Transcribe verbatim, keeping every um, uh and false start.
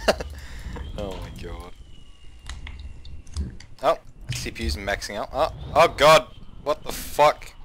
Oh my god. Oh, C P U's maxing out. Oh, oh god! What the fuck?